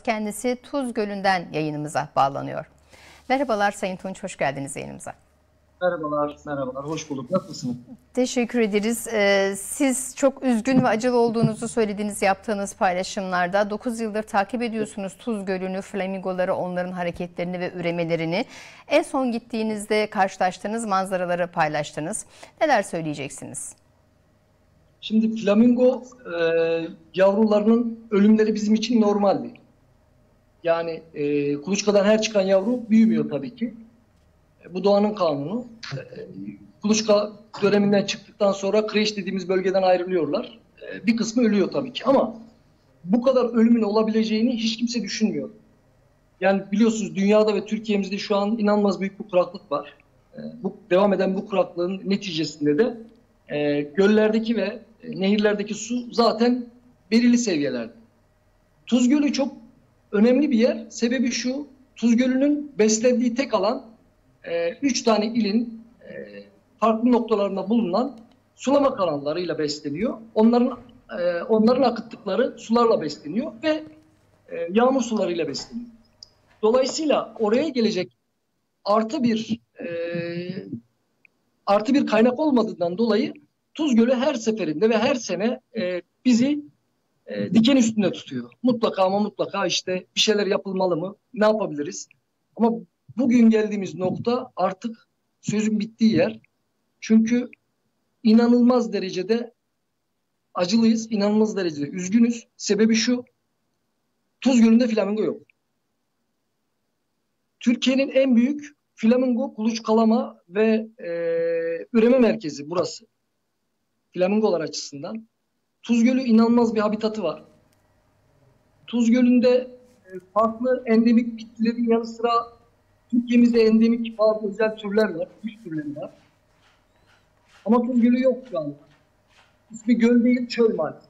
Kendisi Tuz Gölü'nden yayınımıza bağlanıyor. Merhabalar Sayın Tunç, hoş geldiniz yayınımıza. Merhabalar, merhabalar. Hoş bulduk. Nasılsınız? Teşekkür ederiz. Siz çok üzgün ve acılı olduğunuzu söylediğiniz yaptığınız paylaşımlarda 9 yıldır takip ediyorsunuz Tuz Gölü'nü, flamingoları, onların hareketlerini ve üremelerini. En son gittiğinizde karşılaştığınız manzaraları paylaştınız. Neler söyleyeceksiniz? Şimdi flamingo yavrularının ölümleri bizim için normaldi. Yani kuluçkadan her çıkan yavru büyümüyor tabii ki. Bu doğanın kanunu. Kuluçka döneminden çıktıktan sonra kreş dediğimiz bölgeden ayrılıyorlar. Bir kısmı ölüyor tabii ki ama bu kadar ölümün olabileceğini hiç kimse düşünmüyor. Yani biliyorsunuz dünyada ve Türkiye'mizde şu an inanılmaz büyük bir kuraklık var. Devam eden bu kuraklığın neticesinde de göllerdeki ve nehirlerdeki su zaten belirli seviyelerde. Tuz Gölü çok önemli bir yer. Sebebi şu, Tuz Gölü'nün beslendiği tek alan 3 tane ilin farklı noktalarında bulunan sulama kanallarıyla besleniyor. Onların akıttıkları sularla besleniyor ve yağmur sularıyla besleniyor. Dolayısıyla oraya gelecek artı bir kaynak olmadığından dolayı Tuz Gölü her seferinde ve her sene bizi diken üstünde tutuyor. Mutlaka ama mutlaka işte bir şeyler yapılmalı mı? Ne yapabiliriz? Ama bugün geldiğimiz nokta artık sözün bittiği yer. Çünkü inanılmaz derecede acılıyız, inanılmaz derecede üzgünüz. Sebebi şu, Tuz Gölü'nde flamingo yok. Türkiye'nin en büyük flamingo kuluçkalama ve üreme merkezi burası. Flamingolar açısından. Tuz Gölü inanılmaz bir habitatı var. Tuz Gölü'nde farklı endemik bitkilerin yanı sıra Türkiye'mizde endemik bazı özel türler var, kuş türleri var. Ama Tuz Gölü yok şu anda. İsmi göl değil, çöl maalesef.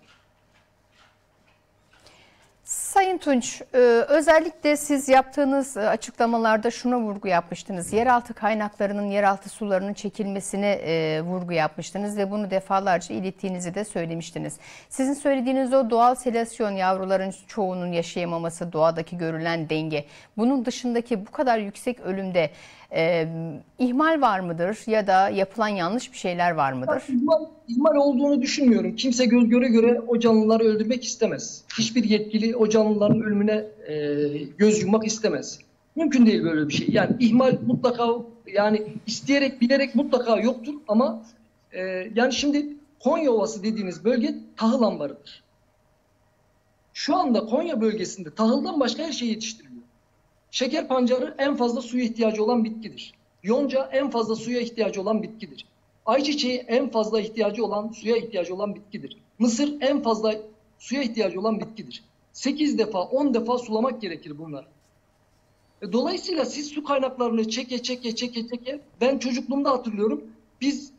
Sayın Tunç, özellikle siz yaptığınız açıklamalarda şuna vurgu yapmıştınız. Yeraltı kaynaklarının, yeraltı sularının çekilmesine vurgu yapmıştınız ve bunu defalarca ilettiğinizi de söylemiştiniz. Sizin söylediğiniz o doğal selasyon, yavruların çoğunun yaşayamaması, doğadaki görülen denge, bunun dışındaki bu kadar yüksek ölümde ihmal var mıdır ya da yapılan yanlış bir şeyler var mıdır? İhmal olduğunu düşünmüyorum. Kimse göz göre göre o canlıları öldürmek istemez. Hiçbir yetkili o canlıların ölümüne göz yummak istemez. Mümkün değil böyle bir şey. Yani ihmal mutlaka, yani isteyerek bilerek mutlaka yoktur ama yani şimdi Konya Ovası dediğimiz bölge tahıl ambarıdır. Şu anda Konya bölgesinde tahıldan başka her şey yetiştiriliyor. Şeker pancarı en fazla suya ihtiyacı olan bitkidir. Yonca en fazla suya ihtiyacı olan bitkidir. Ayçiçeği en fazla suya ihtiyacı olan bitkidir. Mısır en fazla suya ihtiyacı olan bitkidir. 8 defa 10 defa sulamak gerekir bunlar. Dolayısıyla siz su kaynaklarını çeke ben çocukluğumda hatırlıyorum. Biz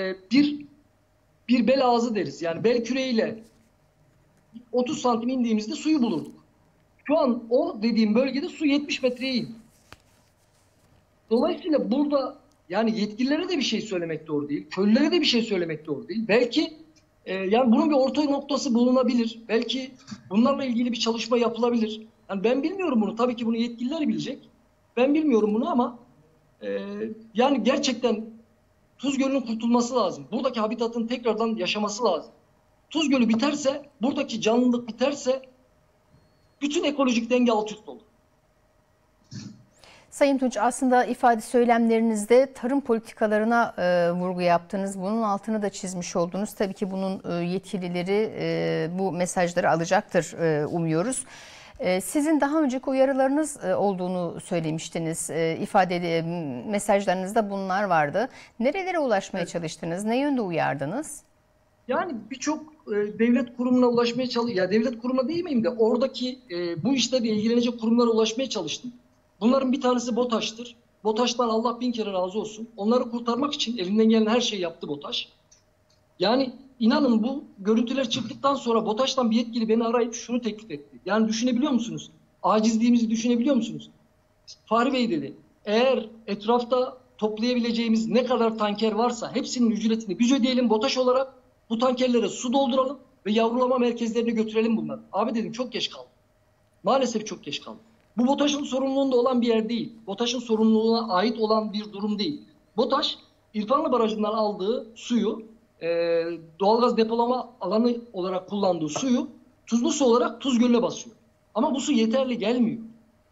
bir bel ağzı deriz. Yani bel küreğiyle 30 santim indiğimizde suyu bulurduk. Şu an o dediğim bölgede su 70 metreye indi. Dolayısıyla burada yani yetkililere de bir şey söylemek doğru değil. Köylülere de bir şey söylemek doğru değil. Belki yani bunun bir orta noktası bulunabilir. Belki bunlarla ilgili bir çalışma yapılabilir. Yani ben bilmiyorum bunu. Tabii ki bunu yetkililer bilecek. Ben bilmiyorum bunu ama yani gerçekten Tuz Gölü'nün kurtulması lazım. Buradaki habitatın tekrardan yaşaması lazım. Tuz Gölü biterse, buradaki canlılık biterse bütün ekolojik denge alt üst olur. Sayın Tunç, aslında söylemlerinizde tarım politikalarına vurgu yaptınız. Bunun altını da çizmiş oldunuz. Tabii ki bunun yetkilileri bu mesajları alacaktır umuyoruz. Sizin daha önceki uyarılarınız olduğunu söylemiştiniz. Mesajlarınızda bunlar vardı. Nerelere ulaşmaya çalıştınız? Ne yönde uyardınız? Yani birçok devlet kurumuna ulaşmaya çalıştım. Ya devlet kurumuna değil miyim de oradaki bu işlerle ilgilenecek kurumlara ulaşmaya çalıştım. Bunların bir tanesi BOTAŞ'tır. BOTAŞ'tan Allah bin kere razı olsun. Onları kurtarmak için elinden gelen her şeyi yaptı BOTAŞ. Yani inanın bu görüntüler çıktıktan sonra BOTAŞ'tan bir yetkili beni arayıp şunu teklif etti. Yani düşünebiliyor musunuz? Acizliğimizi düşünebiliyor musunuz? Fahri Bey dedi, eğer etrafta toplayabileceğimiz ne kadar tanker varsa hepsinin ücretini biz ödeyelim BOTAŞ olarak. Bu tankerlere su dolduralım ve yavrulama merkezlerine götürelim bunları. Abi dedim çok geç kaldı. Maalesef çok geç kaldık. Bu BOTAŞ'ın sorumluluğunda olan bir yer değil. BOTAŞ'ın sorumluluğuna ait olan bir durum değil. BOTAŞ, İrfanlı Barajı'ndan aldığı suyu, doğalgaz depolama alanı olarak kullandığı suyu tuzlu su olarak Tuz Gölü'ne basıyor. Ama bu su yeterli gelmiyor.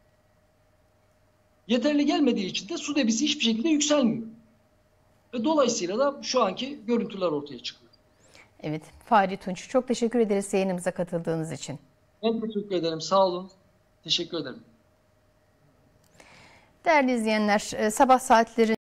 Yeterli gelmediği için de su debisi hiçbir şekilde yükselmiyor. Ve dolayısıyla da şu anki görüntüler ortaya çıkıyor. Evet, Fahri Tunç, çok teşekkür ederiz yayınımıza katıldığınız için. Ben teşekkür ederim. Sağ olun. Teşekkür ederim. Değerli izleyenler, sabah saatleri